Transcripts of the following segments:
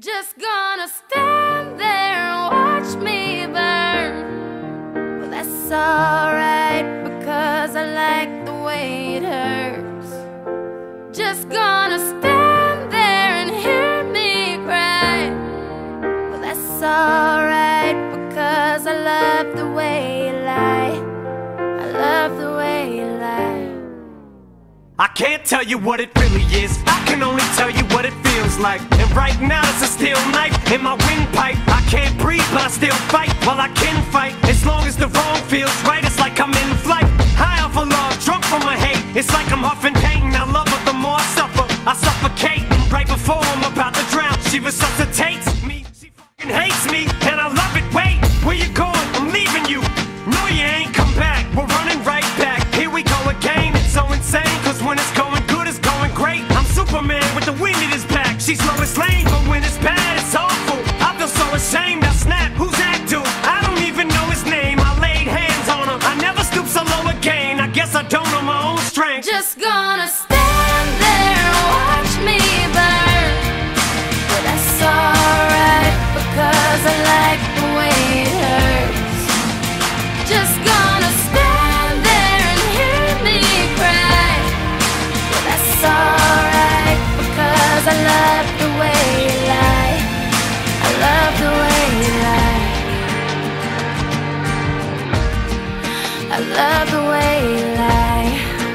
Just gonna stand there and watch me burn. Well, that's alright, because I like the way it hurts. Just gonna stand there and hear me cry. Well, that's alright, because I love the way you lie. I love the way you lie. I can't tell you what it really is, I can only tell you what it feels like. And right now it's a steel knife in my windpipe. I can't breathe but I still fight, well I can fight. As long as the wrong feels right, it's like I'm in flight. High off of love, drunk from my hate. It's like I'm huffing pain, I love her the more I suffer. I suffocate, right before I'm about to drown. She resuscitates me, she fucking hates me, and I love it. Wait, where you going? I'm leaving you. No you ain't, come back, we're running right back. Here we go again, it's so insane. Cause when it's going good, it's going great. I'm Superman with the wind in his back. She's Lois Lane, but when it's bad, it's awful. I feel so ashamed, I snap, who's that dude? I don't even know his name, I laid hands on him. I never stoop so low again, I guess I don't know my own strength. Just gonna stand there and watch me burn. But that's alright, because I like the way it hurts. Just gonna stand there and hear me cry. But that's alright, because I love the way you lie. I love the way you lie. I love the way you lie.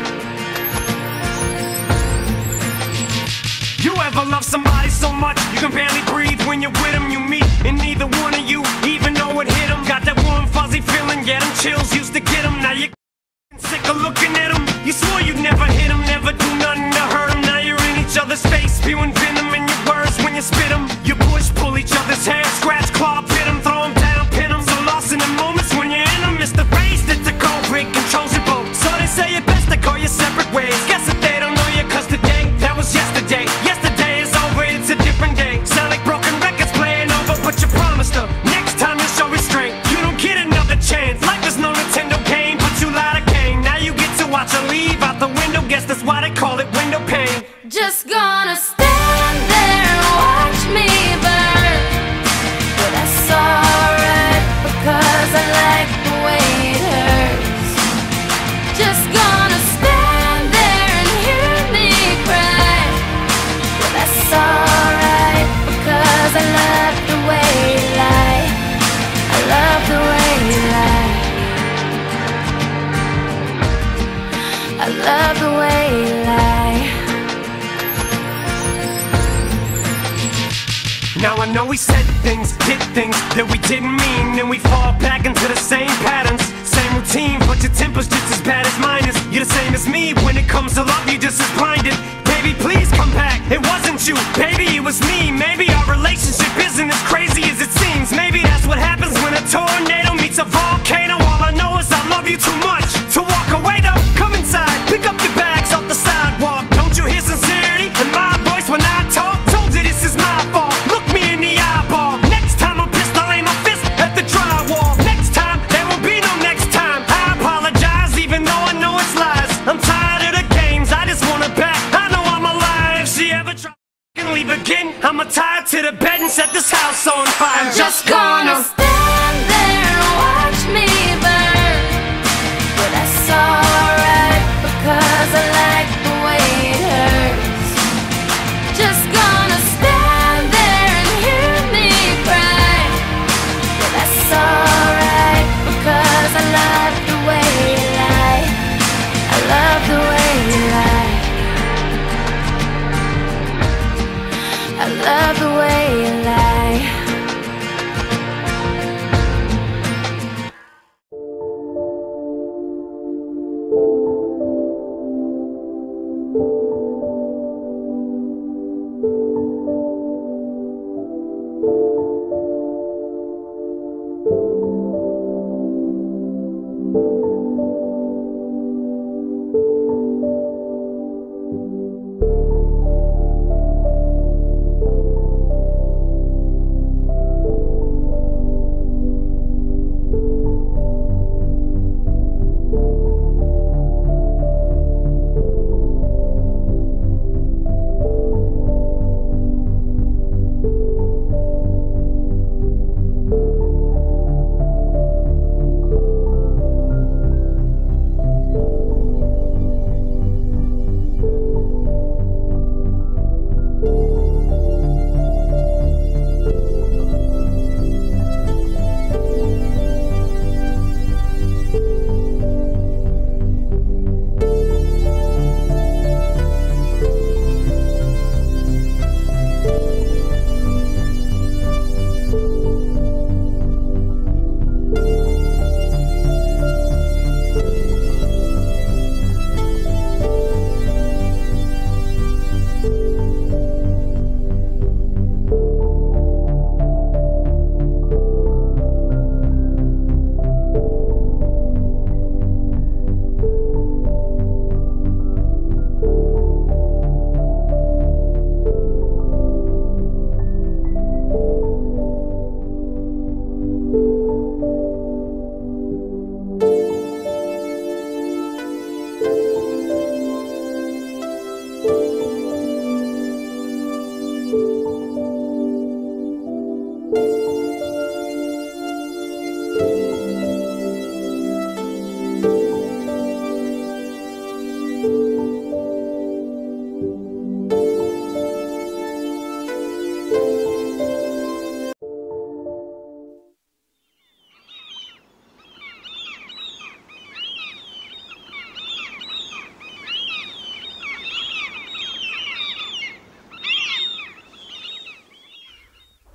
You ever love somebody so much you can barely breathe when you're with them? You meet, and neither one of you even know it hit them. Got that warm fuzzy feeling, yeah, them chills used to get them. Now you're sick of looking at them. You swore you'd never hit them, never do nothing to hurt them. Now you're in each other's face, spewing venom in your words when you spit them. You push, pull each other's hair, scratch, claw, pit them, throw them down, pin them. So lost in the moments when you're in them, it's the race that's a cold break, controls your boat. So they say it best to go your separate ways. Guess that they don't know you, cause today, that was yesterday. Yesterday is over, it's a different day. Sound like broken records playing over, but you promised her next time you'll show restraint. You don't get another chance, life is no Nintendo game, but you lied again. Now you get to watch her leave out the window, guess that's why they call it window pane. Just gonna stand there and watch me burn. But that's alright, because I like the way it hurts. Just gonna stand there and hear me cry. But that's alright, because I love the way you lie. I love the way you lie. I love the way you lie. Now I know we said things, did things that we didn't mean, and we fall back into the same patterns, same routine, but your temper's just as bad as mine is. You're the same as me, when it comes to love you're just as blinded. Baby, please come back, it wasn't you, baby, it was me. Maybe our relationship isn't as crazy as it seems. Maybe that's what happens when a tornado meets a volcano. All I know is I love you too much to walk away though. Come inside, pick up your bags off the sidewalk. Don't you hear sincerity in my voice when I talk? Told you this is my fault, look me in the eyeball. Next time I'm pissed, I'll aim my fist at the drywall. Next time, there won't be no next time. I apologize even though I know it's lies. I'm tired of the games, I just want her back. I know I'm alive. If she ever tries to leave again, I'ma tie her to the bed and set this house on fire. I'm just gonna stand there and watch me burn. But that's alright, because I like the way it hurts. Just gonna stand there and hear me cry. But that's alright, because I love the way you lie. I love the way you lie. I love the way you lie.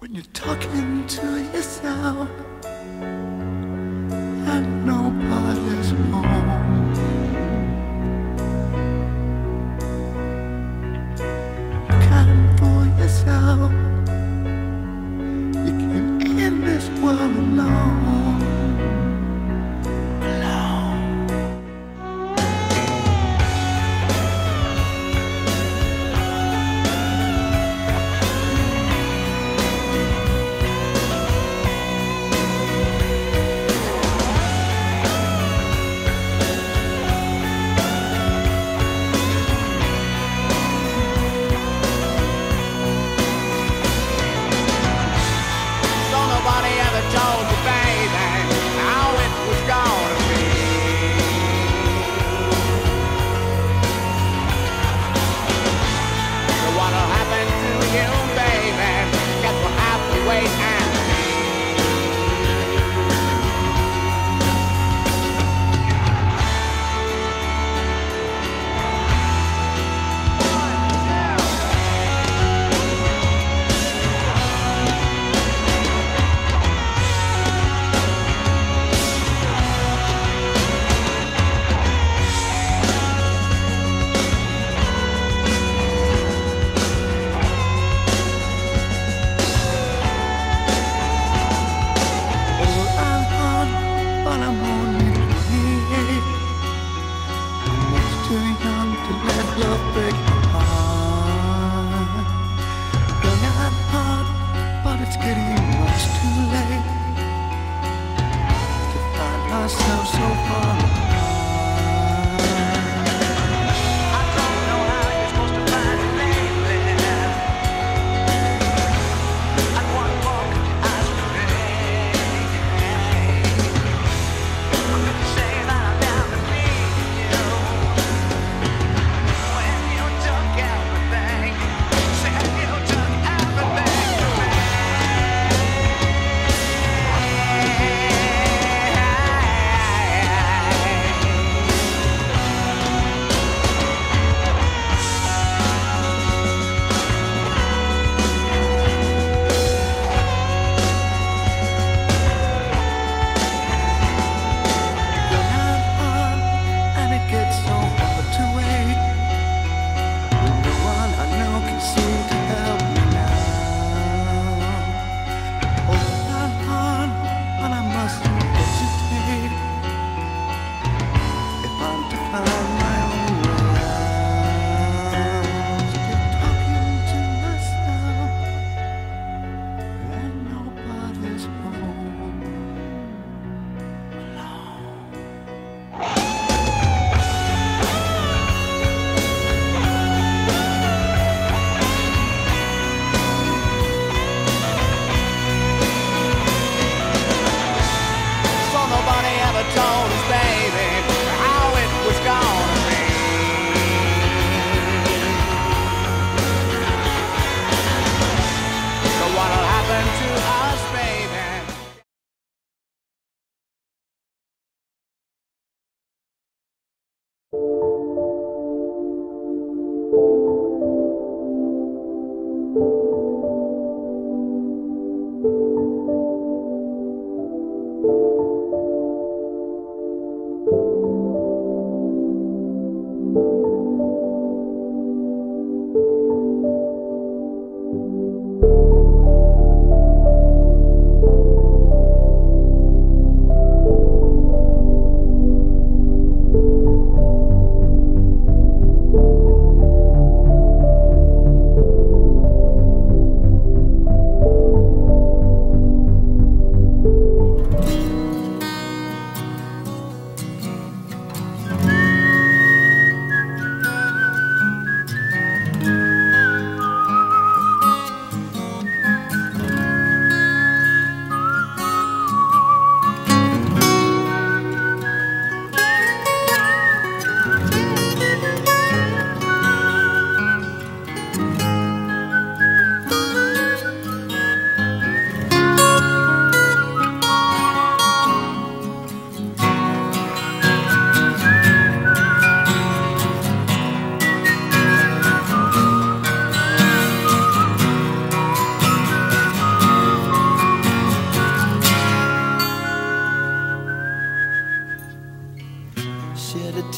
when you're talking to yourself and nobody's home. Kind for yourself, you came in this world alone.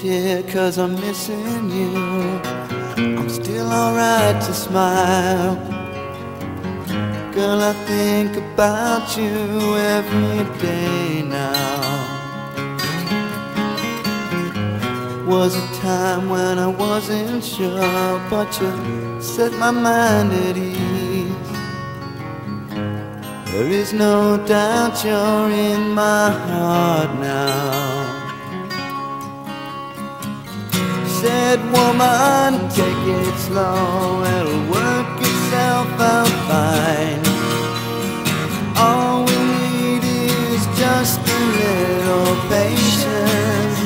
tear 'cause I'm missing you. I'm still alright to smile. Girl, I think about you every day now. Was a time when I wasn't sure, but you set my mind at ease. There is no doubt you're in my heart now. Said, woman, take it slow, it'll work itself out fine. All we need is just a little patience.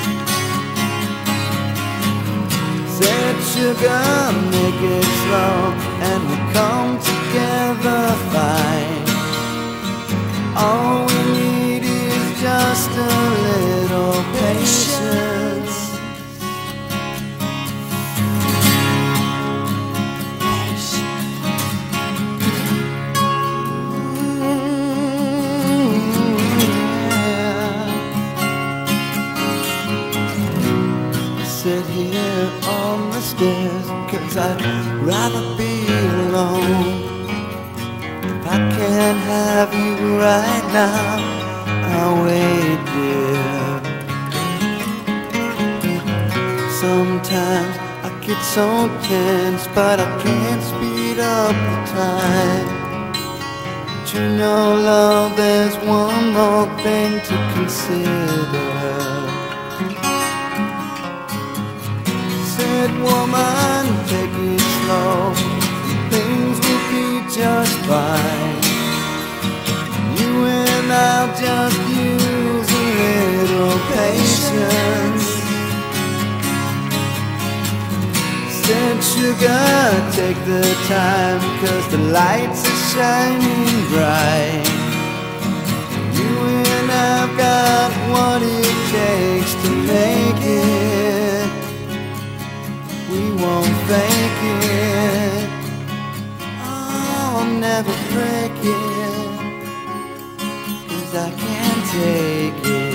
Said, sugar, make it slow, and we'll come together fine. All we need is just a little patience. Sit here on the stairs 'cause I'd rather be alone. If I can't have you right now, I'll wait, dear. Sometimes I get so tense, but I can't speed up the time. But you know, love, there's one more thing to consider. Said, woman, take it slow, things will be just fine. You and I'll just use a little patience. Said, sugar, take the time, 'cause the lights are shining bright. You and I've got what it takes to make it. We won't fake it. Oh, I'll never break it, 'cause I can't take it.